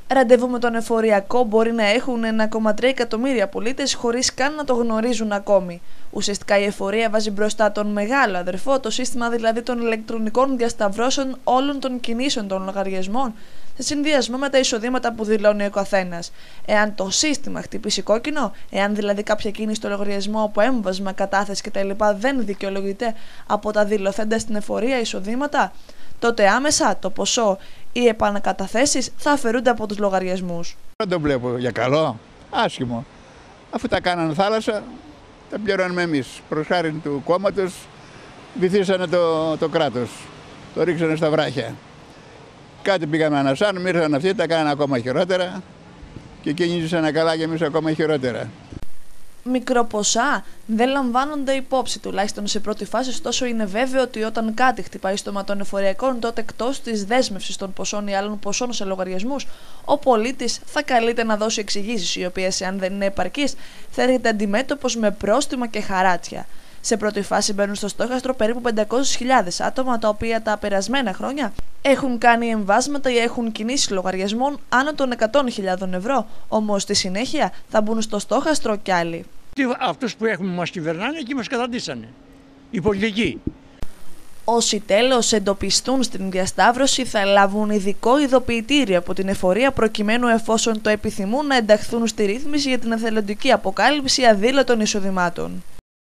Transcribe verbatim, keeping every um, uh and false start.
Ραντεβού με τον εφοριακό μπορεί να έχουν ένα κόμμα τρία εκατομμύρια πολίτες χωρίς καν να το γνωρίζουν ακόμη. Ουσιαστικά η εφορία βάζει μπροστά τον μεγάλο αδερφό, το σύστημα δηλαδή των ηλεκτρονικών διασταυρώσεων όλων των κινήσεων των λογαριασμών, σε συνδυασμό με τα εισοδήματα που δηλώνει ο καθένας. Εάν το σύστημα χτυπήσει κόκκινο, εάν δηλαδή κάποια κίνηση στο λογαριασμό από έμβασμα, κατάθεση κτλ. Δεν δικαιολογείται από τα δηλωθέντα στην εφορία εισοδήματα, τότε άμεσα το ποσό ή επανακαταθέσεις θα αφαιρούνται από τους λογαριασμούς. Δεν το βλέπω για καλό, άσχημο. Αφού τα κάνανε θάλασσα, τα πληρώνουμε εμείς. Προς χάρη του κόμματος βυθίσανε το, το κράτος, το ρίξανε στα βράχια. Κάτι πήγαμε να σάνουμε, ήρθαν αυτοί, τα κάνανε ακόμα χειρότερα και εκείνοι ζήσανε καλά και εμείς ακόμα χειρότερα. Μικροποσά δεν λαμβάνονται υπόψη, τουλάχιστον σε πρώτη φάση, ωστόσο είναι βέβαιο ότι όταν κάτι χτυπάει στο αίμα των εφοριακών, τότε εκτός της δέσμευσης των ποσών ή άλλων ποσών σε λογαριασμούς, ο πολίτης θα καλείται να δώσει εξηγήσεις, οι οποίες, αν δεν είναι επαρκείς, θα έρχεται αντιμέτωπος με πρόστιμα και χαράτσια. Σε πρώτη φάση μπαίνουν στο στόχαστρο περίπου πεντακόσιες χιλιάδες άτομα, τα οποία τα περασμένα χρόνια έχουν κάνει εμβάσματα ή έχουν κινήσεις λογαριασμών άνω των εκατό χιλιάδων ευρώ, όμως στη συνέχεια θα μπουν στο στόχαστρο κι άλλοι. Αυτούς που έχουμε μας κυβερνάνε και μας καταντήσανε. Οι πολιτικοί. Όσοι τέλος εντοπιστούν στην διασταύρωση θα λάβουν ειδικό ειδοποιητήριο από την εφορία, προκειμένου, εφόσον το επιθυμούν, να ενταχθούν στη ρύθμιση για την εθελοντική αποκάλυψη αδήλωτων εισοδημάτων.